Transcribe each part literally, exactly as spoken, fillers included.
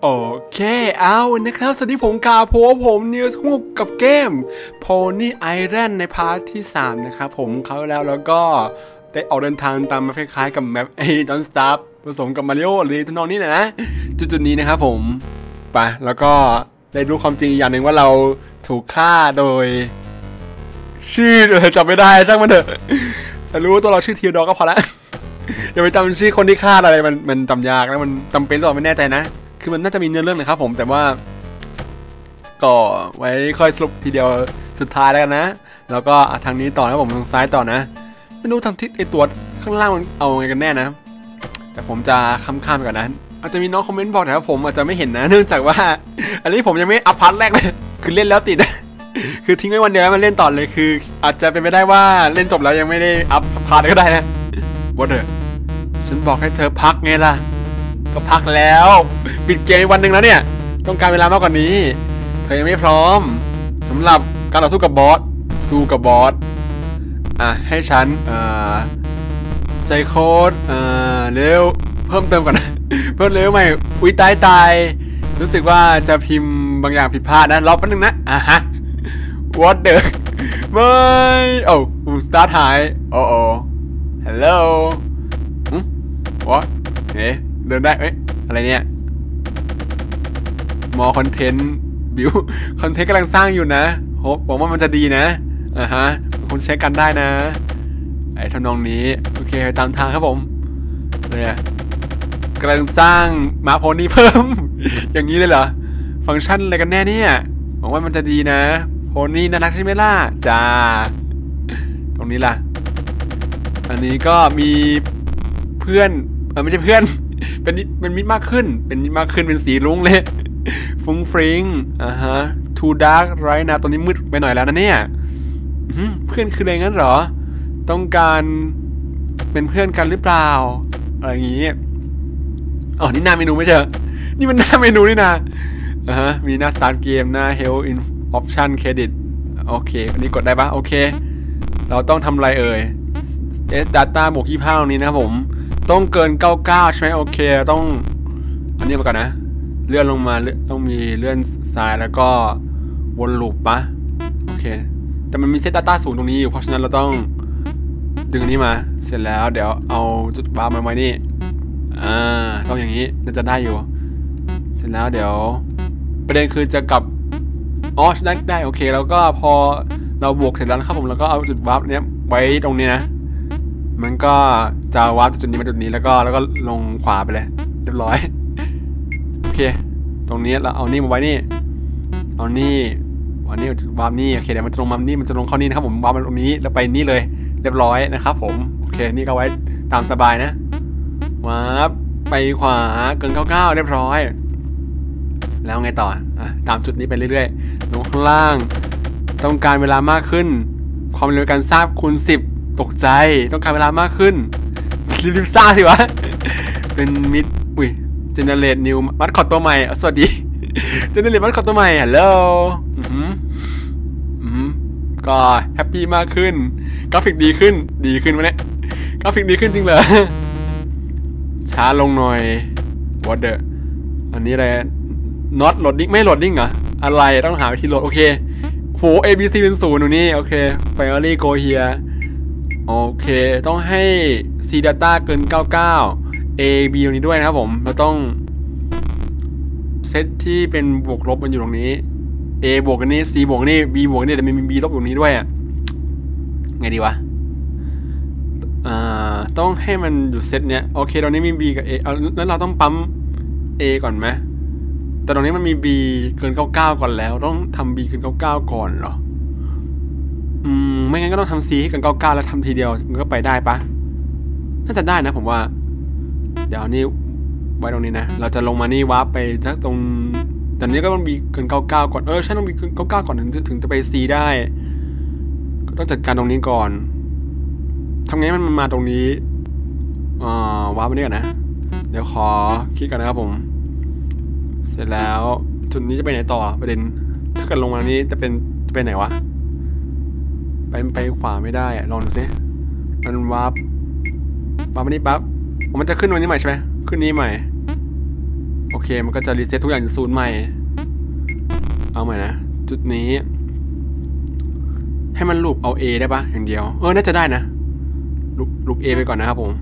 โอเคเอานะครับสวัสดีผมกาโพผมนิวส์ฮูกกับเกม Pony Island ในพาร์ทที่สามนะครับผมเขาแล้วแล้วก็ได้ออกเดินทางตามมาคล้ายๆกับแมปไอ้ Don't Starve ผสมกับมาริโอหรือทำนองนี้นะจุดๆนี้นะครับผมไปแล้วก็ได้รู้ความจริงอย่างหนึ่งว่าเราถูกฆ่าโดยชื่อเออจำไม่ได้ช่างมันเถอะแต่รู้ว่าตัวเราชื่อทีโดก็พอละอย่าไปจำชื่อคนที่ฆ่าอะไรมันมันจำยากแล้วมันจำเป็นหรือเปล่าไม่แน่ใจนะคือมันน่าจะมีเนื้อเรื่องนะครับผมแต่ว่าก็ไว้ค่อยสรุปทีเดียวสุดท้ายแล้วกันนะแล้วก็ทางนี้ต่อนะผมทางซ้ายต่อนะไม่รู้ทางทิศไอตัวข้างล่างมันเอาไงกันแน่นะแต่ผมจะข้ามๆไปก่อนนะอาจจะมีน้องคอมเมนต์บอกแต่ว่าผมอาจจะไม่เห็นนะเนื่องจากว่าอันนี้ผมยังไม่อัพพาร์ทแรกเลยคือเล่นแล้วติดคือทิ้งไว้วันเดียวมันเล่นต่อเลยคืออาจจะเป็นไปได้ว่าเล่นจบแล้วยังไม่ได้อัพพาร์ทก็ได้นะว่าเถอะฉันบอกให้เธอพักไงล่ะก็พักแล้วปิดเกมวันหนึ่งแล้วเนี่ยต้องการเวลามากกว่านี้เธอยังไม่พร้อมสำหรับการต่อสู้กับบอสสู้กับบอสอ่ะให้ฉันเอ่อใส่โค้ดเอ่อเร็วเพิ่มเติมก่อนนะเพิ่มเร็วใหม่อุ้ยตายตายรู้สึกว่าจะพิมพ์บางอย่างผิดพลาดนะรอแป๊บนึงนะอ่ะฮะ what the ไม่โอ้สตาร์ทหายโอ้โอ้ hello อืม what เอ๊ะเดินได้เอ๊ะอะไรเนี่ยมอคอนเทนต์บิวคอนเทนต์กำลังสร้างอยู่นะโหหวังว่ามันจะดีนะอ่าฮะคุณเช็คกันได้นะไอ้ทำนองนี้โอเคตามทางครับผมเนี่ยกำลังสร้างมาโพนี่เพิ่ม อย่างนี้เลยเหรอฟังก์ชันอะไรกันแน่เนี่ยหวังว่ามันจะดีนะโพนี่น่ารักใช่ไหมล่ะจ้าตรงนี้ล่ะอันนี้ก็มีเพื่อนเออไม่ใช่เพื่อนเป็นเป็นมิตรมากขึ้นเป็นมิตรมากขึ้นเป็นสีรุ้งเลยฟุ้งฟริ้งอ่าฮะ too dark right now ตอนนี้มืดไปหน่อยแล้วนะเนี่ยเพื่อนคืออะไรงั้นเหรอต้องการเป็นเพื่อนกันหรือเปล่าอะไรอย่างงี้อ๋อนี่หน้าเมนูไม่ใช่นี่มันหน้าเมนูนี่นะอ่าฮะมีหน้า start game หน้า health in option credit โอเคอันนี้กดได้ปะโอเคเราต้องทำอะไรเอ่ย s data บวกยี่สิบห้าตรงนี้นะครับผมต้องเกินเก้าสิบเก้าใช่ไหมโอเคต้องอันนี้มาก่อนนะเลื่อนลงมาต้องมีเลื่อนซ้ายแล้วก็วนลูปปะโอเคแต่มันมีเซต data ศูนย์ตรงนี้อยู่เพราะฉะนั้นเราต้องดึงนี้มาเสร็จแล้วเดี๋ยวเอาจุดวาร์ปมาไว้นี่อ่าต้องอย่างนี้น่าจะได้อยู่เสร็จแล้วเดี๋ยวประเด็นคือจะกลับอ๋อได้ได้โอเคแล้วก็พอเราบวกเสร็จแล้วนะครับผมแล้วก็เอาจุดวาร์ปเนี้ยไว้ตรงนี้นะมันก็จะวาร์ปจุดนี้มาจุดนี้แล้วก็แล้วก็ลงขวาไปเลยเรียบร้อยโอเคตรงนี้เราเอานี่มาไว้นี่เอานี่วันนี้วาร์ปนี่โอเคเดี๋ยวมันจะลงมานี่มันจะลงเข้านี่นะครับผมวาร์ปมาตรงนี้แล้วไปนี่เลยเรียบร้อยนะครับผมโอเคนี่ก็ไว้ตามสบายนะวาร์ปไปขวาเกินเก้าสิบเก้าเรียบร้อยแล้วไงต่ออ่ะตามจุดนี้ไปเรื่อยๆลงข้างล่างต้องการเวลามากขึ้นความเร็วการสร้างคูณสิบตกใจต้องการเวลามากขึ้นรีบๆสร้างสิวะเป็นมิดอุ้ยเจเนเรตนิวมัดคอตตัวใหม่สวัสดีเจเนเรตมัดคอตตัวใหม่ฮัลโหลอืมอืมก็แฮปปี้มากขึ้นกราฟิกดีขึ้นดีขึ้นวะเนี่ยกราฟิกดีขึ้นจริงเหรอช้าลงหน่อย what the อันนี้อะไร not loading ไม่ loading เหรออะไรต้องหาวิธีโหลดโอเคโห A B C เป็นศูนย์ตรงนี้โอเค finally go here โอเคต้องให้ C data เกินเก้าสิบเก้า A B ตรงนี้ด้วยนะครับผมเราต้องเซตที่เป็นบวกลบมันอยู่ตรงนี้ A บวกกันนี้ C บวกนี่ B บวกนี่แต่มี B ลบอยู่ตรงนี้ด้วยอ่ะไงดีวะอ่าต้องให้มันอยู่เซตเนี้ยโอเคตรงนี้มี B กับ A เอาแล้วเราต้องปั๊ม A ก่อนไหมแต่ตรงนี้มันมี B เกินเก้าสิบเก้าก่อนแล้วต้องทำ B เกินเก้าสิบเก้าก่อนเหรออืมไม่งั้นก็ต้องทำ C ให้เกินเก้าสิบเก้าแล้วทำทีเดียวมันก็ไปได้ปะน่าจะได้นะผมว่าเดี๋ยวนี้ไว้ตรงนี้นะเราจะลงมานี่วาร์ปไปจากตรงตอนนี้ก็ต้องมีเกินเก้าสิบเก้าก่อนเออใช่ต้องมีเกินเก้าสิบเก้าก่อนถึงถึงจะไป C ได้ก็ต้องจัดการตรงนี้ก่อนทำไงมันมาตรงนี้อ่าวาร์ปไปนี่ก่อนนะเดี๋ยวขอคลิกก่อนนะครับผมเสร็จแล้วจุดนี้จะไปไหนต่อประเด็นถ้าเกิดลงมานี้จะเป็นจะไปไหนวะไปไปขวาไม่ได้ลองดูสิมันวาร์ปวาร์ปมานี่ปั๊บมันจะขึ้นตรงนี้ใหม่ใช่ไหมขึ้นนี้ใหม่โอเคมันก็จะรีเซ็ตทุกอย่างจากศูนย์ใหม่เอาใหม่นะจุดนี้ให้มันลูปเอา A ได้ปะอย่างเดียวเออน่าจะได้นะลูปลูป A ไปก่อนนะครับผม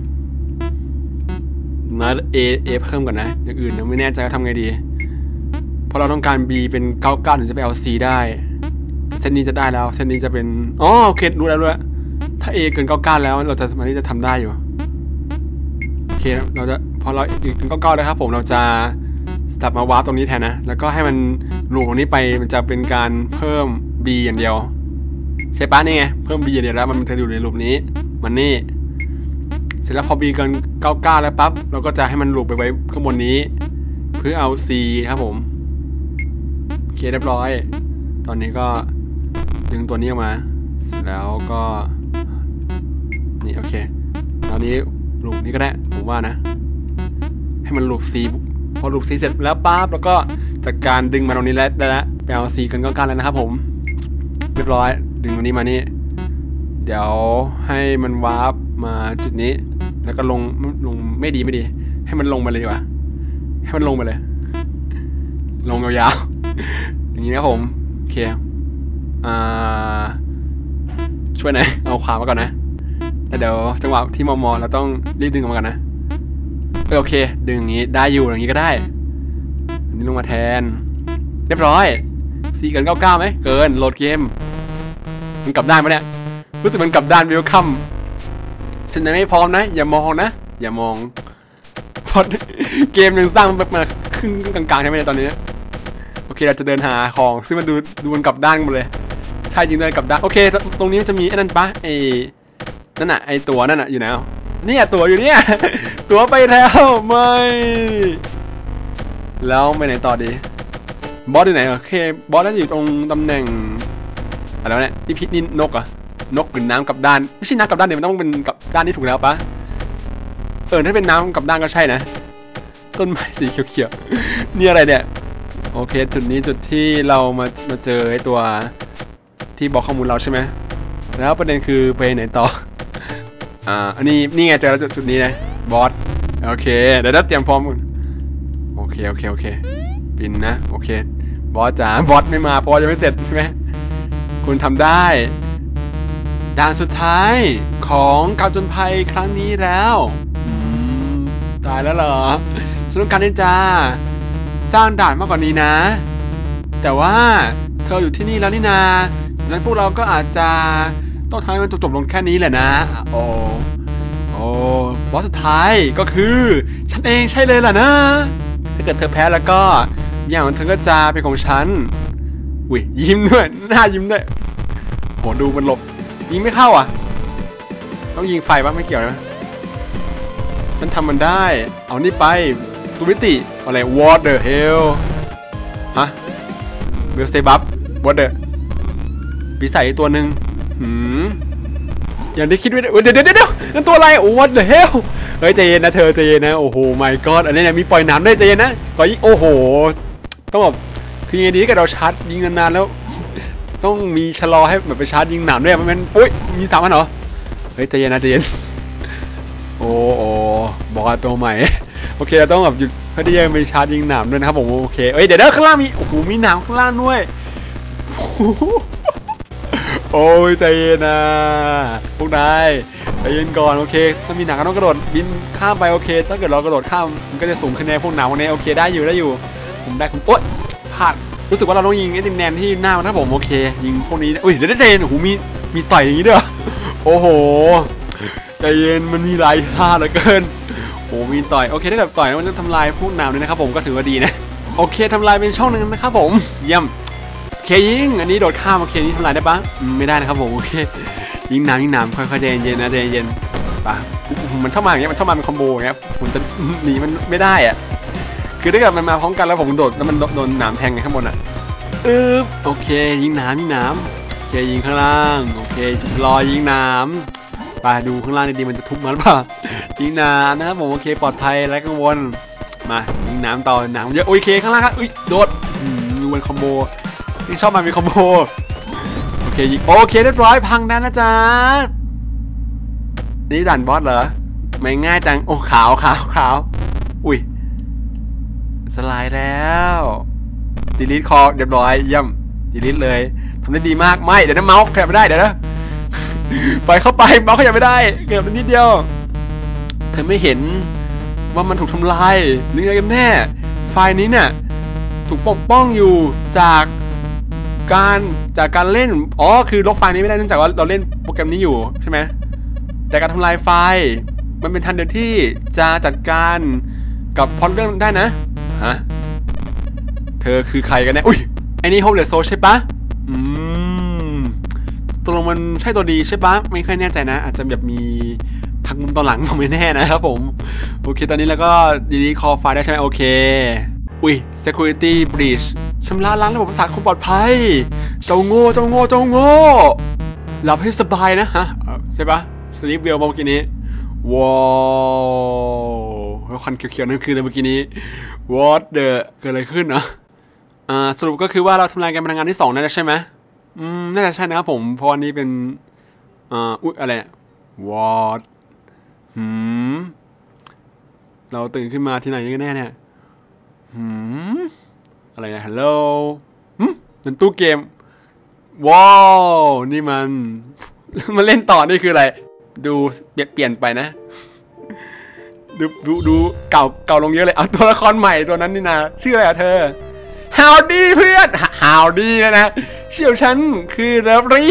นะ A A เพิ่มก่อนนะอย่างอื่นยังไม่แน่ใจว่าทำไงดีเพราะเราต้องการ B เป็นเก้าเก้าถึงจะไปเอา C ได้เส้นนี้จะได้แล้วเส้นนี้จะเป็นอ๋อโอเครู้แล้วรู้แล้วถ้า A เกินเก้าเก้าแล้วเราจะสามารถที่จะทำได้อยู่โอเคเราจะพอเราถึงเก้าเก้าแล้วครับผมเราจะกลับมาวาร์ปตรงนี้แทนนะแล้วก็ให้มันลูปตรงนี้ไปมันจะเป็นการเพิ่ม B อย่างเดียวใช่ปะนี่ไงเพิ่ม B อย่างเดียวแล้วมันจะอยู่ในลูปนี้มันนี่เสร็จแล้วพอ B เกินเก้าเก้าแล้วปั๊บเราก็จะให้มันลูปไปไว้ข้างบนนี้เพื่อเอา C ครับผมโอเคเรียบร้อยตอนนี้ก็ดึงตัวนี้ออกมาเสร็จแล้วก็นี่โอเคตอนนี้ลูปนี้ก็ได้ผมว่านะให้มันลูป C พอลูป C เสร็จแล้วปั๊บแล้วก็จัดการดึงมาตรงนี้แล้วได้แล้วไปเอา C กันก็กันแล้วนะครับผมเรียบร้อยดึงตรงนี้มานี่เดี๋ยวให้มันวาร์ปมาจุดนี้แล้วก็ลงลงไม่ดีไม่ดีให้มันลงไปเลยดีกว่าให้มันลงไปเลยลงยาวๆอย่างนี้นะครับผมโอเคอ่าช่วยหน่อยเอาขวามาก่อนนะแต่เดี๋ยวจังหวะที่มอมอเราต้องรีบดึงออกมากันนะโอเคดึงอย่างนี้ได้อยู่อย่างนี้ก็ได้อันนี้ลงมาแทนเรียบร้อยสี่เกินเก้าเก้าไหมเกินโหลดเกมมันกลับด้านปะเนี่ยรู้สึกมันกลับด้านเวลคัมฉันยังไม่พร้อมนะอย่ามองนะอย่ามองพอเกมยังสร้างแบบมาครึ่งกลางๆใช่ไหมตอนนี้โอเคเราจะเดินหาของซึ่งมันดูดูมันกลับด้านหมดเลยใช่จริงเลยกลับด้านโอเคตรงนี้มันจะมีไอ้นั่นปะไอ้นั่นน่ะไอ้ตัวนั่นน่ะอยู่ไหนอ่ะเนี่ยตัวอยู่เนี่ยตัวไปแล้วไม่แล้วไปไหนต่อดีบอสอยู่ไหนโอเคบอสน่าจะอยู่ตรงตำแหน่งอะไรวะเนี่ยที่พิษนี่นกอะนกหรือน้ำกับด้านไม่ใช่น้ำกับด้านเดี๋ยวมันต้องเป็นกับด้านที่ถูกแล้วปะเออถ้าเป็นน้ำกับด้านก็ใช่นะต้นไม้สีเขียวๆนี่อะไรเนี่ยโอเคจุดนี้จุดที่เรามามาเจอไอ้ตัวที่บอกข้อมูลเราใช่ไหมแล้วประเด็นคือไปไหนต่ออ่าอันนี้นี่ไงเจอแล้วจุดนี้นะบอสโอเคเดี๋ยวเตรียมพร้อมกันโอเคโอเคโอเคบินนะโอเคบอสจ๋าบอสไม่มาเพราะยังไม่เสร็จใช่ไหมคุณทำได้ด่านสุดท้ายของการจนภัยครั้งนี้แล้วตายแล้วเหรอฉันต้องการที่จะสร้างด่านมากกว่านี้นะแต่ว่าเธออยู่ที่นี่แล้วนี่นาดังนั้นพวกเราก็อาจจะต้องทำให้มันจบลงแค่นี้แหละนะโอ้โอ้บอสสุดท้ายก็คือฉันเองใช่เลยล่ะนะถ้าเกิดเธอแพ้แล้วก็อย่างของเธอก็จะเป็นของฉันอุ้ยยิ้มด้วยหน้ายิ้มด้วยโหดูมันหลบยิงไม่เข้าอ่ะต้องยิงไฟบ้างไม่เกี่ยวนะฉันทำมันได้เอานี่ไปตูวิติอะไร what the hell ฮะเบลเซบับ what the ปีศาจตัวหนึ่งหืมอย่างที่คิดไว้เดี๋ยวเดี๋ยวเดี๋ยวนั่นตัวอะไร what the hell เฮ้ยใจเย็นนะเธอใจเย็นนะโอ้โห my god อันนี้เนี่ยมีปล่อยน้ำด้วยใจเย็นนะก่อนยิงโอ้โหต้องแบบคือยังไงดีกับเราชาร์จยิงนานๆแล้วต้องมีชะลอให้แบบไปชาร์จยิงหนามด้วยมันเป็นโอ้ยมีสามอันเหรอเฮ้ยใจเย็นนะใจเย็นโอ้โอ้บอกตัวใหม่โอเคเราต้องแบบหยุดเพื่อที่จะไปชาร์จยิงหนามด้วยนะครับผมโอเคเอ้ยเดี๋ยวเด้อข้างล่างมีโอ้โหมีหนามข้างล่างด้วยโอ้ยใจเย็นนะพวกนายใจเย็นก่อนโอเคถ้ามีหนามก็ต้องกระโดดบินข้ามไปโอเคถ้าเกิดเรากระโดดข้ามมันก็จะสูงขึ้นในพวกหนามพวกนี้โอเคได้อยู่ได้อยู่ผมได้ผมโอ๊ยพลาดรู้สึกว่าเราต้องยิงไอ้ดินแดนที่หน้ามันถ้าผมโอเคยิงพวกนี้อุ้ยเดี๋ยวได้ใจเย็นโอ้โหมีมีต่อยอย่างนี้ด้วยโอ้โหใจเย็นมันมีหลายท่าเหลือเกินโอ้มีต่อยโอเคถ้าเกิดต่อยมันจะทำลายพวกหนามเลยนะครับผมก็ถือว่าดีนะโอเคทำลายเป็นช่องหนึ่งนะครับผมเยี่ยมโอเคยิงอันนี้โดดข้ามโอเคนี่ทำลายได้ปะไม่ได้นะครับผมโอเคยิงหนามยิงหนามค่อยๆใจเย็นๆนะใจเย็นๆปะมันเข้ามาอย่างเงี้ยมันเข้ามาเป็นคอมโบอย่างเงี้ยผมจะหนีมันไม่ได้อะคือถ้าเกิดมันมาพร้อมกันแล้วผมโดดแล้วมันโดนหนามแทงไงข้างบนอ่ะอึ๊บโอเคยิงน้ำยิงน้ำโอเคยิงข้างล่างโอเครอยิงน้ำไปดูข้างล่างดีๆมันจะทุบมันป่ะยิงน้ำนะครับผมโอเคปลอดภัยไร้กังวลมายิงน้ำต่อน้ำเยอะโอเคข้างล่างครับอุ้ยโดดดูมันคอมโบที่ชอบมันมีคอมโบโอเคยิงโอเคเรียบร้อยพังแล้วนะจ๊ะนี่ด่านบอสเหรอไม่ง่ายจังโอ้ขาวขาวขาวอุ้ยสลายแล้วดีลิทคอเรียบร้อยเยี่ยมดีลิทเลยทำได้ดีมากไม่เดี๋ยวนะเมาส์ขยับไม่ได้เดี๋ยวนะปล่อยเข้าไปเมาส์ขยับไม่ได้เกือบนิดเดียวเธอไม่เห็นว่ามันถูกทำลายหรือไงกันแน่ไฟล์นี้เนี่ยถูกปกป้องอยู่จากการจากการเล่นอ๋อคือลบไฟล์นี้ไม่ได้เนื่องจากว่าเราเล่นโปรแกรมนี้อยู่ใช่ไหมแต่การทำลายไฟล์มันเป็นทางเดียวที่จะจัดการกับพล็อตเรื่องได้นะฮะเธอคือใครกันแน่อุ้ยไอ้นี่โฮมเลสโซใช่ปะอืมตกลงมันใช่ตัวดีใช่ปะไม่ค่อยแน่ใจนะอาจจะแบบมีทางมุมตอนหลังผมไม่แน่นะครับผมโอเคตอนนี้แล้วก็ดีลีคอไฟล์ได้ใช่ไหมโอเคอุ้ย security breach ชำระล้างระบบประสาทความปลอดภัยเจ้าโง่เจ้าโง่เจ้าโง่หลับให้สบายนะฮะใช่ปะ sleep well เมื่อกี้นี้ว้าวแล้วคันเขียวๆนั่นคืออะไรเมื่อกี้นี้ what the เกิดอะไรขึ้นเนาะอ่าสรุปก็คือว่าเราทำลายการพลังงานที่สองนั่นใช่ไหมอืมน่าจะใช่นะครับผมเพราะวันนี้เป็นอ่าอุ๊ยอะไร what หืมเราตื่นขึ้นมาที่ไหนกันแน่เนี่ยหืมอะไรนะฮัลโหลหืมเป็นตู้เกมว้าวนี่มันมาเล่นต่อนี่คืออะไรดูเปลี่ยนไปนะดูดูดูเก่าเก่าลงเยอะเลยเอาตัวละครใหม่ตัวนั้นนี่นะชื่ออะไรอะเธอ Howdy เพื่อน Howdy นะนะชื่อฉันคือ Lovely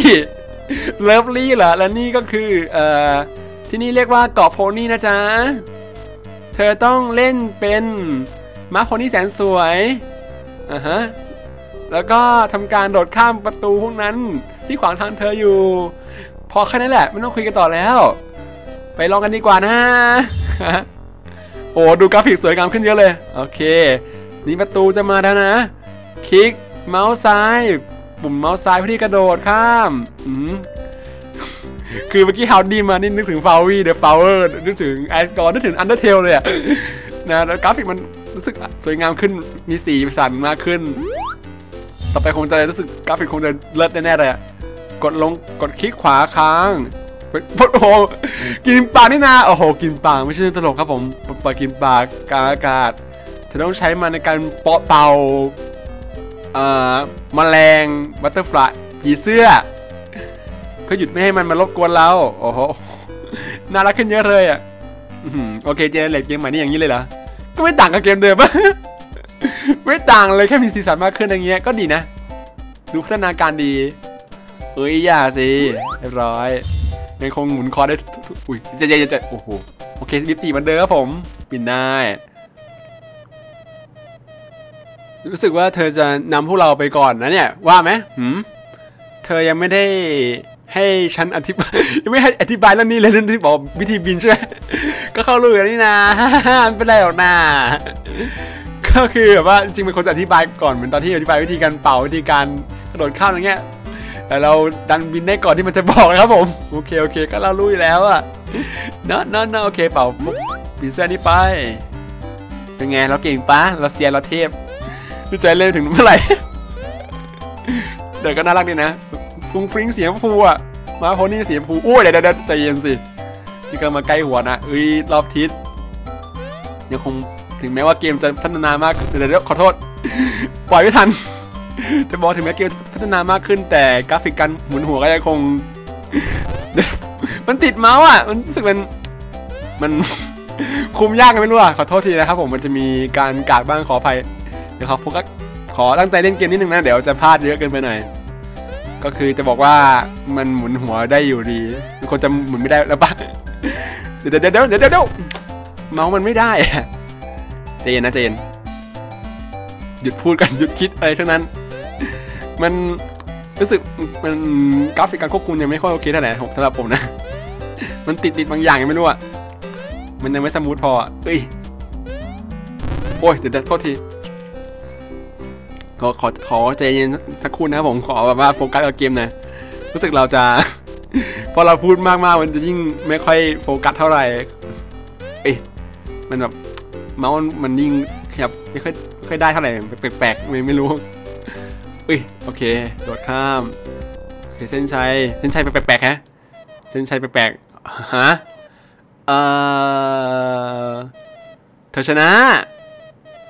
Lovely เหรอและนี่ก็คือเอ่อที่นี่เรียกว่าเกาะโพนี่นะจ๊ะเธอต้องเล่นเป็นม้าโพนี่แสนสวยอ่าฮะแล้วก็ทำการโดดข้ามประตูพวกนั้นที่ขวางทางเธออยู่พอแค่นั้นแหละไม่ต้องคุยกันต่อแล้วไปลองกันดีกว่านะโอ้ดูกราฟิกสวยงามขึ้นเยอะเลยโอเคนี่ประตูจะมาแล้วนะคลิกเมาส์ซ้ายปุ่มเมาส์ซ้ายเพื่อที่กระโดดข้ามอืมคือเมื่อกี้ฮาวดี้มานี่นึกถึงฟาวี่เดอะฟลาวเวอร์นึกถึงไอสกอร์นึกถึงอันเดอร์เทลเลยอะนะแล้วกราฟิกมันรู้สึกสวยงามขึ้นมีสีสันมากขึ้นต่อไปคงจะรู้สึกกราฟิกคงจะเลิศแน่ๆเลยอะกดลงกดคลิกขวาค้างโอ้โหกินปลานี่นาโอ้โหกินปลาไม่ใช่ตลกครับผมปลากินปลากลางอากาศจะต้องใช้มันในการเปาะเป่าเอ่อแมลงบัตเตอร์ฟลายผีเสื้อเพื่อหยุดไม่ให้มันมารบกวนเราโอ้โหน่ารักขึ้นเยอะเลยอ่ะโอเคเจเนเรตเกมใหม่นี่อย่างนี้เลยเหรอก็ไม่ต่างกับเกมเดิมอะไม่ต่างเลยแค่มีสีสันมากขึ้นอย่างเงี้ยก็ดีนะดูพัฒนาการดีเอ้ยอย่าสิเรียบร้อยยังคงหมุนคอได้อุ้ยจะจะจะโอ้โหโอเคบิบตีมันเดิมครับผมบินได้รู้สึกว่าเธอจะนำพวกเราไปก่อนนะเนี่ยว่าไหมหืมเธอยังไม่ได้ให้ฉันอธิบายยังไม่ให้อธิบายเรื่องนี้เลยเรื่องที่บอกวิธีบินใช่ไหมก็เข้ารู้กันนี่นะไม่เป็นไรหรอกนะก็คือแบบว่าจริงๆเป็นคนจะอธิบายก่อนเหมือนตอนที่อธิบายวิธีการเป่าวิธีการกระโดดข้ามอะไรเงี้ยแต่เราดันบินได้ก่อนที่มันจะบอกนะครับผมโอเคโอเคก็เรารู้อยู่แล้วอะเนาะเนาะเนาะโอเคเป่าบินเส้นนี้ไปเป็นไงเราเก่งปะเราเซียนเราเทพดูใจเล่นถึงเมื่อไหร่เดี๋ยวก็น่ารักดีนะฟุ้งฟริ้งเสียงฟูอ่ะมาโพนี่เสียงฟูอุ้ยเดี๋ยวเดี๋ยวใจเย็นสินี่ก็มาใกล้หัวนะเอ้ยรอบทิศยังคงถึงแม้ว่าเกมจะพัฒนามากเดี๋ยวเดี๋ยวขอโทษปล่อยไม่ทันจะบอกถึงแม้เกมพัฒนามากขึ้นแต่กราฟิกการหมุนหัวก็ยังคงมันติดเมาส์อ่ะมันรู้สึกมันมันคุมยากกันไม่รู้อ่ะขอโทษทีนะครับผมมันจะมีการกากบ้างขออภัยเดี๋ยวขอโฟกัสขอตั้งใจเล่นเกมนิดนึงนะเดี๋ยวจะพลาดเยอะเกินไปหน่อยก็คือจะบอกว่ามันหมุนหัวได้อยู่ดีมันคนจะหมุนไม่ได้แล้วปะเดี๋ยวเดี๋ยวเดี๋ยวเดี๋ยวเดี๋ยวเมาส์มันไม่ได้เจนนะเจนหยุดพูดกันหยุดคิดอะไรทั้งนั้นมันรู้สึกมันกราฟิกการควบคุมยังไม่ค่อยโอเคเท่าไหร่สำหรับผมนะมันติดติดบางอย่างยังไม่รู้อ่ะมันยังไม่สมูทพอเอ้ยโอ้ยเดี๋ยวโทษทีขอขอขอใจเย็นสักครู่นะครับผมขอแบบว่าโฟกัสกับเกมหน่อยรู้สึกเราจะพอเราพูดมากๆมันจะยิ่งไม่ค่อยโฟกัสเท่าไหร่เอ้ยมันแบบเมาส์มันยิ่งขยับไม่ค่อยไม่ค่อยได้เท่าไหร่แปลกๆไม่ไม่รู้เอ้ยโอเคโดดข้ามเส้นชัยเส้นชัยแปลกๆฮะเส้นชัยแปลกๆฮะเออเธอชนะ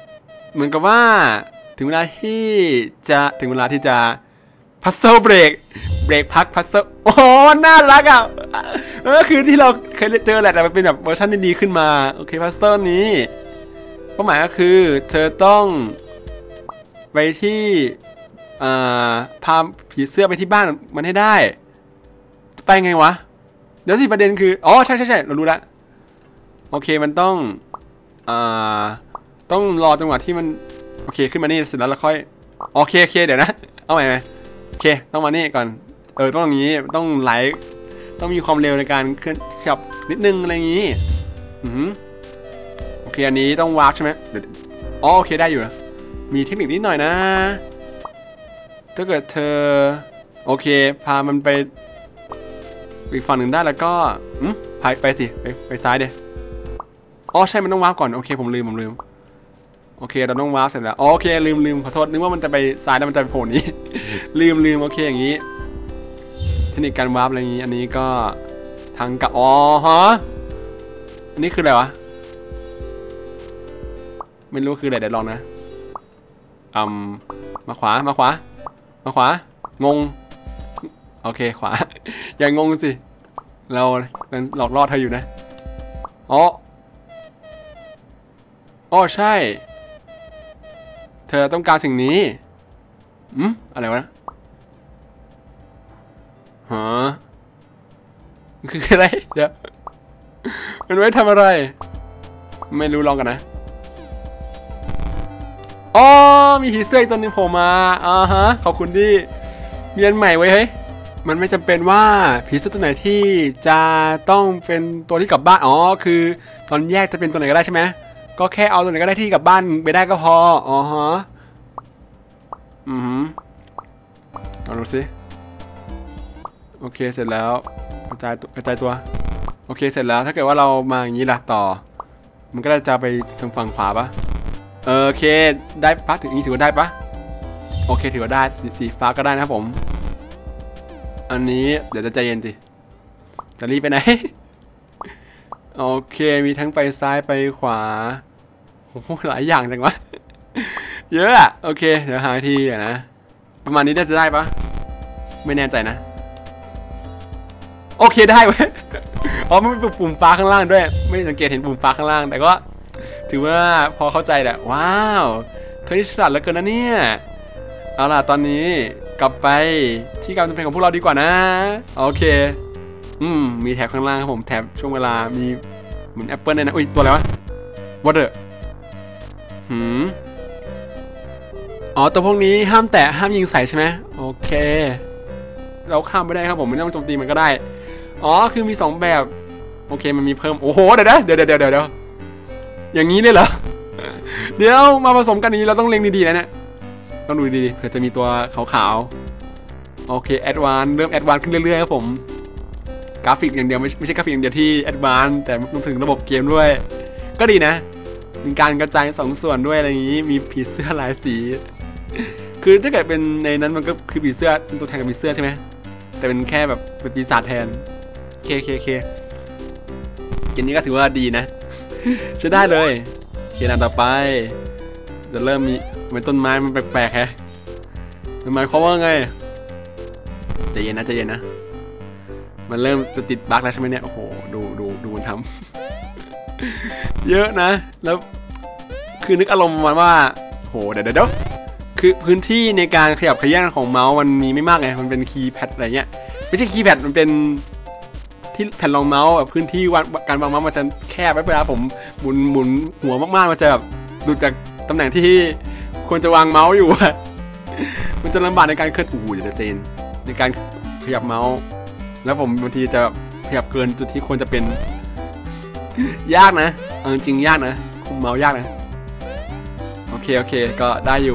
เหมือนกับว่าถึงเวลาที่จะถึงเวลาที่จะพัซเซิลเบรกเบรกพักพัซเซิลโอ้น่ารักอ่ะเออคือที่เราเคยเจอแหละแต่มันเป็นแบบเวอร์ชันดีๆขึ้นมาโอเคพัซเซิลนี้เป้าหมายก็คือเธอต้องไปที่อ่าพาผีเสื้อไปที่บ้านมันให้ได้จะไปไงวะเดี๋ยวสิประเด็นคืออ๋อใช่ใช่ใช่เรารู้แล้วโอเคมันต้องอ่าต้องรอจังหวะที่มันโอเคขึ้นมานี่เสร็จแล้วเราค่อยโอเคโอเคเดี๋ยวนะเอาใหม่ไหมโอเคต้องมานี่ก่อนเออต้องอย่างนี้ต้องไหลต้องมีความเร็วในการเคลื่อนขับนิดนึงอะไรอย่างนี้อือโอเคอันนี้ต้องวาร์ปใช่ไหมเดี๋ยวอ๋อโอเคได้อยู่นะมีเทคนิคนิดหน่อยนะถ้าเกิดเธอโอเคพามันไปอีกฝั่งหนึ่งได้แล้วก็อืมไปไปสิไปไปซ้ายเดี๋ยอ๋อใช่มันต้องวาร์ปก่อนโอเคผมลืมผมลืมโอเคเราต้องวาร์ปเสร็จแล้วโอเคลืมลืมขอโทษนึกว่ามันจะไปซ้ายแล้วมันจะไปโผล่นี้ ลืมลืมโอเคอย่างนี้เทคนิคการวาร์ปอะไรอย่างนี้อันนี้ก็ทางกับอ๋อฮะอันนี้คืออะไรวะไม่รู้คืออะไรเดี๋ยวลองนะอืมมาขวามาขวามาขวางงโอเคขวาอย่างงงสิเราหลอกล่อเธออยู่นะอ๋ออ๋อใช่เธอต้องการสิ่งนี้อืมอะไรวะฮะคืออะไรเดี๋ยวมันไว้ทำอะไรไม่รู้ลองกันนะอ๋อมีผีเสื้ออีกตัวนึงโผล่มาอ่าฮะขอบคุณที่เมียนใหม่ไว้เฮ้ยมันไม่จำเป็นว่าผีเสื้อตัวไหนที่จะต้องเป็นตัวที่กลับบ้านอ๋อคือตอนแยกจะเป็นตัวไหนก็ได้ใช่ไหมก็แค่เอาตัวไหนก็ได้ที่กลับบ้านไปได้ก็พออ๋อฮะอือฮึลองดูสิโอเคเสร็จแล้วกระจายกระจายตัวโอเคเสร็จแล้วถ้าเกิดว่าเรามาอย่างนี้ล่ะต่อมันก็จะไปทางฝั่งขวาปะโอเคได้ปะถึงนี้ถือว่าได้ปะโอเคถือว่าได้สีฟ้าก็ได้นะครับผมอันนี้เดี๋ยวจะใจเย็นสิจะรีบไปไหน โอเคมีทั้งไปซ้ายไปขวาโอ้โหหลายอย่างจังวะ เยอะอะโอเคเดี๋ยวหาทีอ่ะนะประมาณนี้ได้จะได้ปะไม่แน่ใจนะโอเคได้เว้ย อ๋อมันเป็นปุ่มฟ้าข้างล่างด้วยไม่สังเกตเห็นปุ่มฟ้าข้างล่างแต่ก็ถือว่าพอเข้าใจแหละว้าวเธอที่ฉลาดเหลือเกินนะเนี่ยเอาล่ะตอนนี้กลับไปที่การจำเป็นของพวกเราดีกว่านะโอเคอืมมีแถบข้างล่างครับผมแถบช่วงเวลามีเหมือนแอปเปิลเลยนะอุ้ยตัวอะไรวะวอเตอร์หืมอ๋อตัวพวกนี้ห้ามแตะห้ามยิงใส่ใช่ไหมโอเคเราข้ามไม่ได้ครับผมไม่ต้องโจมตีมันก็ได้อ๋อคือมีสองแบบโอเคมันมีเพิ่มโอ้โหเดี๋ยวนะเดี๋ยวเดี๋ยวเดี๋ยวเดี๋ยวอย่างนี้เลยเหรอ เดี๋ยวมาผสมกันนี้เราต้องเล็งดีๆนะเนี่ยต้องดูดีๆเผื่อจะมีตัวขาวๆโอเคแอดวานเริ่มแอดวานขึ้นเรื่อยๆครับผมกราฟิกอย่างเดียวไม่ไม่ใช่กราฟิกอย่างเดียวที่แอดวานแต่รวมถึงระบบเกมด้วยก็ดีนะมีการกระจายสองส่วนด้วยอะไรอย่างนี้มีผีเสื้อหลายสี คือถ้าเกิดเป็นในนั้นมันก็คือผีเสื้อเป็นตัวแทนกับผีเสื้อใช่ไหมแต่เป็นแค่แบบเป็นปีศาจแทนเคเคเคเกมนี้ก็ถือว่าดีนะใช้ได้เลยเกมต่อไปจะเริ่มมีเหมือนต้นไม้มันแปลกๆฮะมันหมายความว่าไงใจเย็นนะใจเย็นนะมันเริ่มจะติดบั๊กแล้วใช่ไหมเนี่ยโอ้โหดูดูดูมันทำ เยอะนะแล้วคือนึกอารมณ์มันว่าโหเดี๋ยวเดี๋ยวคือพื้นที่ในการขยับขยื่นของเมาส์มันมีไม่มากไงมันเป็นคีย์แพดอะไรเงี้ยไม่ใช่คีย์แพดมันเป็นที่แผ่นรองเมาส์พื้นที่การวางเมาส์มันจะแคบไว้เวลาผมหมุนหมุนหัวมากๆมันจะแบบดูจากตำแหน่งที่ควรจะวางเมาส์อยู่ มันจะลำบากในการเคลื่อนอู้เดี๋ยวเจนในการขยับเมาส์แล้วผมบางทีจะขยับเกินจุดที่ควรจะเป็น ยากนะจริงๆยากนะคุมเมาส์ยากนะโอเคโอเคก็ได้อยู่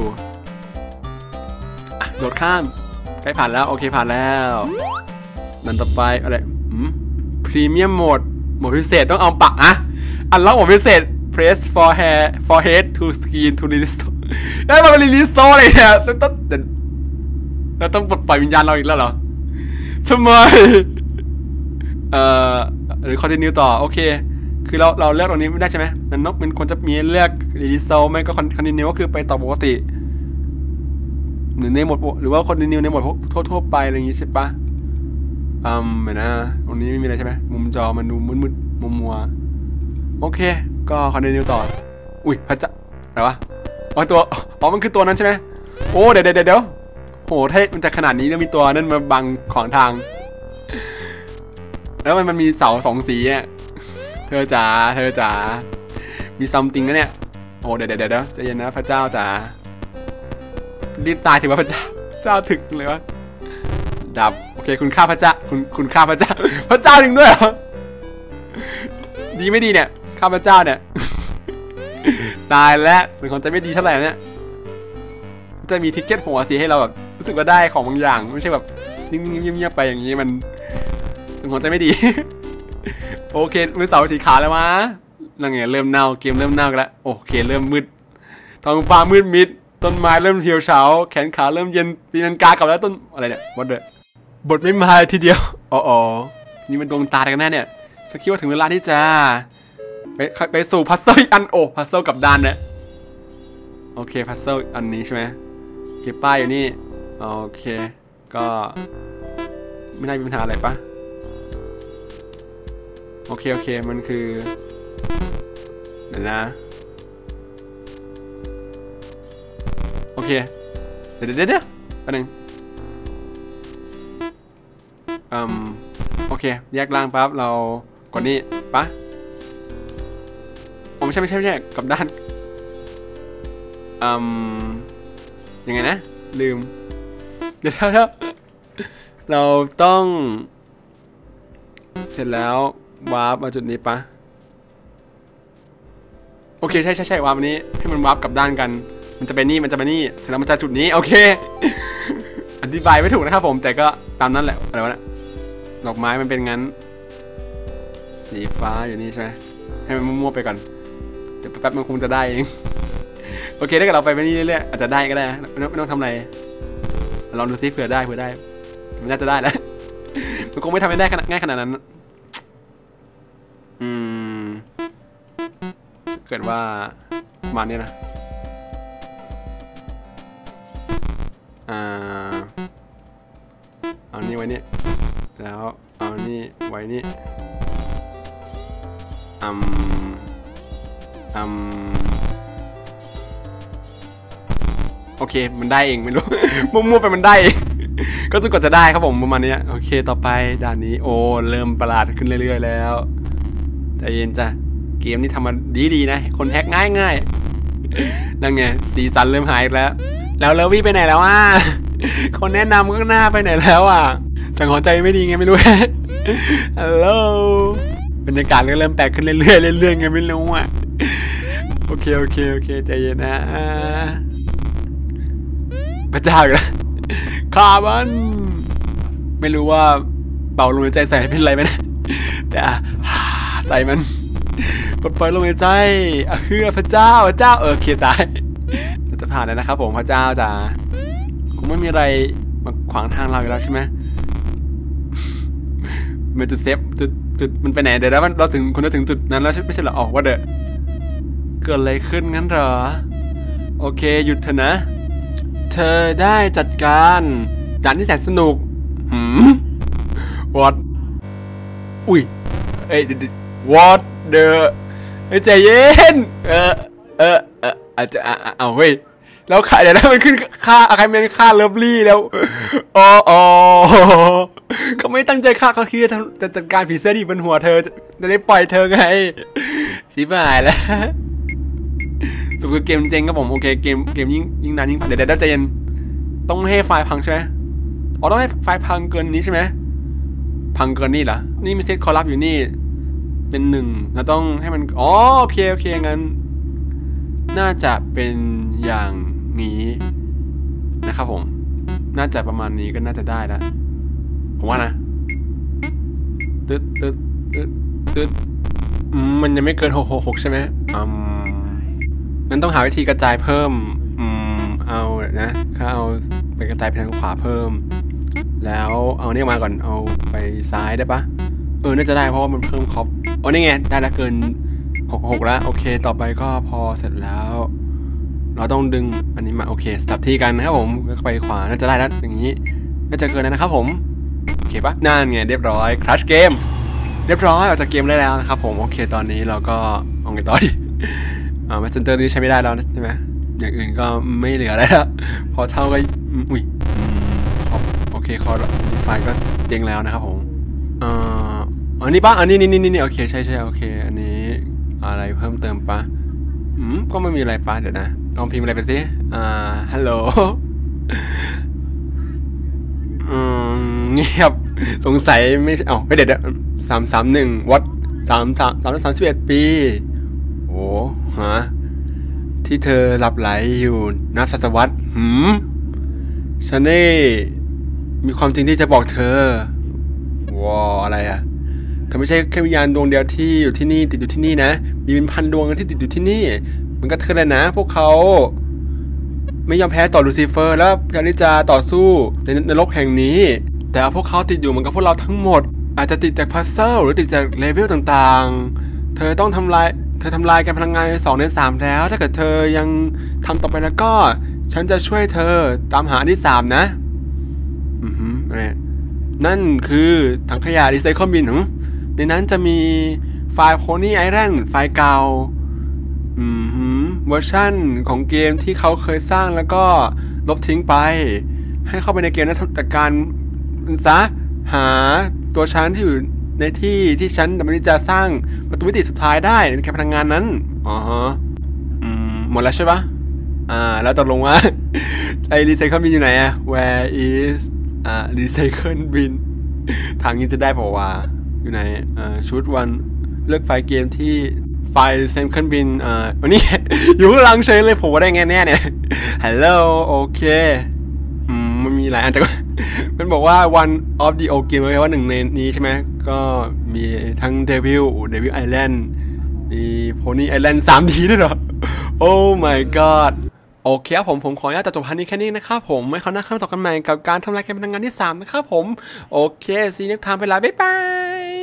โดดข้ามใกล้ผ่านแล้วโอเคผ่านแล้วนั่นต่อไปอะไรอืมพรีเมียมโหมดโหมดพิเศษต้องเอาปักอะอันล็อกโหมดพิเศษ press for hair for head to skin to release ได้มาเป็น release เลยเนี่ยแล้วต้องเราต้องปลดปล่อยวิญญาณเราอีกแล้วเหรอทำไมเอ่อหรือ continue ต่อโอเคคือเราเราเลือกตรงนี้ไม่ได้ใช่ไหมมันนกมันควรจะมีเลือกรีโซลไม่ก็คอนติเนียก็คือไปต่อปกติหรือในหมดหรือว่าคอนติเนียในหมดทั่วๆไปอะไรอย่างงี้ใช่ปะอืมเหมือนนะตรงนี้ไม่มีอะไรใช่ไหมมุมจอมันดูมืดๆมัวมัวโอเคก็คอนติเนียต่ออุ้ยพระเจ้าอะไรวะอ๋อตัวอ๋อมันคือตัวนั้นใช่ไหมโอ้เดี๋ยวเดี๋ยวเดี๋ยวโหถ้ามันจะขนาดนี้แล้วมีตัวนั้นมาบังขวางทางแล้วมันมันมีเสาสองสีเนี่ยเธอจ๋าเธอจ๋ามีซัมติงนะเนี่ยโอ้เดี๋ยวเดี๋ยวเดี๋ยวใจเย็นนะพระเจ้าจ๋ารีบตายถือว่าพระเจ้าเจ้าถึกเลยวะดับโอเคคุณฆ่าพระเจ้าคุณคุณฆ่าพระเจ้าพระเจ้าถึงด้วยเหรอดีไม่ดีเนี่ยฆ่าพระเจ้าเนี่ยตายแล้วส่วนของใจไม่ดีเท่าไหร่เนี่ยจะมีทิกเก็ตหัวสีให้เราแบบรู้สึกว่าได้ของบางอย่างไม่ใช่แบบนิ่งๆเงียบๆไปอย่างนี้มันส่วนของใจไม่ดีโอเคมือเสาสีขาวแล้ววะนั่งไงเริ่มเน่าเกมเริ่มเน่ากันแล้วโอเคเริ่มมืดท้องฟ้ามืดมิดต้นไม้เริ่มเหี่ยวเฉาแขนขาเริ่มเย็นตีนันกากลับแล้วต้นอะไรเนี่ยวัดเลยบทไม่มาทีเดียวอ๋อนี่มันดวงตากันแน่เนี่ยฉันคิดว่าถึงเวลาที่จะไปไปสู่พัซเซิลอีกอันโอ้พัซเซิลกับด้านเนี่ยโอเคพัซเซิลอันนี้ใช่ไหมเก็บป้ายอยู่นี่โอเคก็ไม่ได้มีปัญหาอะไรปะโอเคโอเคมันคือเดี๋ยวนะโอเคเดี๋ยวเดี๋ยวเดี๋ยวแป๊บนึงอืมโอเคแยกล่างปั๊บเรากดนี่ปะโอ้ไม่ใช่ไม่ใช่ไม่ใช่กับด้านอืมยังไงนะลืมเดี๋ยวเดี๋ยวเราต้องเสร็จแล้ววาร์ปมาจุดนี้ปะโอเคใช่ใช่ใช่วาร์ปนี้ให้มันวาร์ปกับด้านกันมันจะไปนี่มันจะไปนี่เสร็จแล้วมันจะจุดนี้โอเคอธิบายไม่ถูกนะครับผมแต่ก็ตามนั้นแหละอะไรวะเนี่ยดอกไม้มันเป็นงั้นสีฟ้าอยู่นี่ใช่ไหมให้มันมั่วๆไปก่อนเดี๋ยวแป๊บมันคงจะได้เองโอเคถ้าเกิดเราไปไปนี่เรื่อยๆอาจจะได้ก็ได้ไม่ต้องไม่ต้องทำอะไรลองดูซิเผื่อได้เผื่อได้มันน่าจะได้แล้วมันคงไม่ทำให้ได้ง่ายขนาดนั้นอืมเกิดว่ามาเนี่ยนะอ่าเอานี่ไว้นี่แล้วเอานี่ไว้นี่อืมอืมโอเคมันได้เองไม่รู้ มั่วๆไปมันได้เอง ก็จนกว่าจะได้ครับผมประมาณนี้โอเคต่อไปด่านนี้โอ้เริ่มประหลาดขึ้นเรื่อยๆแล้วใจเย็นจ้ะเกมนี้ทำมาดีๆนะคนแฮกง่ายๆนั่นไงสีสันเริ่มหายแล้วแล้วเลวี่ไปไหนแล้วอ่ะคนแนะนำก็หน้าไปไหนแล้วอ่ะสังหรณ์ใจไม่ดีไงไม่รู้ฮัลโหลบรรยากาศก็เริ่มแปลกขึ้นเรื่อยๆเรื่อยๆไงไม่รู้อ่ะโอเคโอเคโอเคใจเย็นนะพระเจ้าอยู่คาร์บอนไม่รู้ว่าเป่าลมหายใจใส่เป็นไรไหมนะแต่ใส่มันปลดปล่อยลมหายใจเฮือพระเจ้าพระเจ้าเออเคตายจะผ่านแล้วนะครับผมพระเจ้าจ๋าคงไม่มีอะไรมาขวางทางเราอยู่แล้วใช่ไหมมันจุดเซฟจุดจุดมันไปไหนเดี๋ยวแล้วเราถึงคนเราถึงจุดนั้นแล้วไม่ใช่เหรอออกว่าเด้อเกิดอะไรขึ้นงั้นเหรอโอเคหยุดเถอะนะเธอได้จัดการด่านที่แสนสนุกหืม what อุ้ยเอ้ย what the เฮ้ยใจเย็นเออเออเอออาจจะเอาเฮ้ยแล้วใครเดี๋ยวนะมันขึ้นค่าใครเป็นค่าเลิฟลี่แล้วอ๋ออ๋อเขาไม่ตั้งใจฆ่าเขาคือจะจัดการผีเสื้อที่บนหัวเธอจะได้ปล่อยเธอไงชิบหายแล้วสุดคือเกมเจ๋งครับผมโอเคเกมเกมยิ่งยิ่งนานยิ่งเดี๋ยวเดี๋ยวใจเย็นต้องให้ไฟล์พังใช่ไหมอ๋อต้องให้ไฟล์พังเกินนี้ใช่ไหมพังเกินนี่เหรอนี่มีเซตคอร์รัปอยู่นี่เป็นหนึ่งเราต้องให้มันอ๋อโอเคโอเคงั้นน่าจะเป็นอย่างนี้นะครับผมน่าจะประมาณนี้ก็น่าจะได้แล้วผมว่านะตึ๊ดตึ๊ดตึ๊ดตึ๊ดมันยังไม่เกินหกหกหกใช่ไหมอืมงั้นต้องหาวิธีกระจายเพิ่มอืมเอานะถ้าเอาไปกระจายไปทางขวาเพิ่มแล้วเอาเนี่ยมาก่อนเอาไปซ้ายได้ปะเออน่าจะได้เพราะว่ามันเพิ่มครบโอ้นี่ไงได้ละเกินหกหกแล้วโอเคต่อไปก็พอเสร็จแล้วเราต้องดึงอันนี้มาโอเคสลับที่กันนะครับผมไปขวาน่าจะได้แล้วอย่างนี้น่าจะเกินแล้วนะครับผมโอเคปะนั่นไงเรียบร้อยคลัชเกมเรียบร้อยออกจากเกมได้แล้วนะครับผมโอเคตอนนี้เราก็เอาไงต่อดีอ่าแมสเซนเจอร์นี้ใช้ไม่ได้แล้วใช่ไหมอย่างอื่นก็ไม่เหลืออะไรแล้วพอเท่าก็อุ้ยโอเคคอร์ดีไฟก็เจ๊งแล้วนะครับผมอ่าอันนี้ปะอันนี้นี่นี่นี่โอเคใช่ใช่โอเคอันนี้อะไรเพิ่มเติมปะอืมก็ไม่มีอะไรปะเดี๋ยวนะลองพิมพ์อะไรไปสิอ่าฮัลโหลอืมเงียบสงสัยไม่เอ้าไม่เด็ดอะสามสามหนึ่งวัดสามสามสามสามสิบเอ็ดปีโอ้ฮะที่เธอหลับไหลอยู่นับศตวรรษหืมฉันได้มีความจริงที่จะบอกเธอว้าวอะไรอะเธอไม่ใช่แค่วิญญาณดวงเดียวที่อยู่ที่นี่ติดอยู่ที่นี่นะมีเป็นพันดวงที่ติดอยู่ที่นี่มันก็เธอเลยนะพวกเขาไม่ยอมแพ้ต่อลูซิเฟอร์แล้วพยายามที่จะต่อสู้ในนรกแห่งนี้แต่พวกเขาติดอยู่เหมือนกับพวกเราทั้งหมดอาจจะติดจากพัซเซิลหรือติดจากเลเวลต่างๆเธอต้องทำลายเธอทำลายการพลังงานในสองในสามแล้วถ้าเกิดเธอยังทำต่อไปแล้วก็ฉันจะช่วยเธอตามหาอันที่สามนะอือหือนั่นคือถังขยะรีไซเคิลบินหรอในนั้นจะมีไฟล์โพนี่ไอแลนด์ไฟล์เก่าอืมหืมเวอร์ชั่นของเกมที่เขาเคยสร้างแล้วก็ลบทิ้งไปให้เข้าไปในเกมนั้นจัดการซะหาตัวฉันที่อยู่ในที่ที่ฉันกำลังจะสร้างประตูมิติสุดท้ายได้ในการพลังงานนั้นอ๋อฮะอืมหมดแล้วใช่ปะอ่าแล้วตกลงว่าไอรีไซเคิลบินอยู่ไหนอะ where is อ่ารีไซเคิลบินทางนี้จะได้เปล่าวะอยู่ไหนอ่าชุดวันเลือกไฟล์เกมที่ไฟล์เซมเครื่องบินอ่าวันนี้ อยู่ข้างหลังเฉยเลยผมว่าได้ไงแน่เนี่ย ฮัลโหลโอเคอืมมันมีหลายอันแต่ก็ มันบอกว่า one of the old game เลยว่าหนึ่งในนี้ใช่ไหมก็มีทั้ง Devil Devil Island มี Pony Island สาม ดี ด้วยเหรอ โอ้ my god โอเคครับผมผมขออนุญาตจบพันนี้แค่นี้นะครับผมไม่เขาหน้าข้างต่อกันใหม่กับการทำลายการพลังงานที่สามนะครับผมโอเคซีนักทางไปแล้วบ๊ายบาย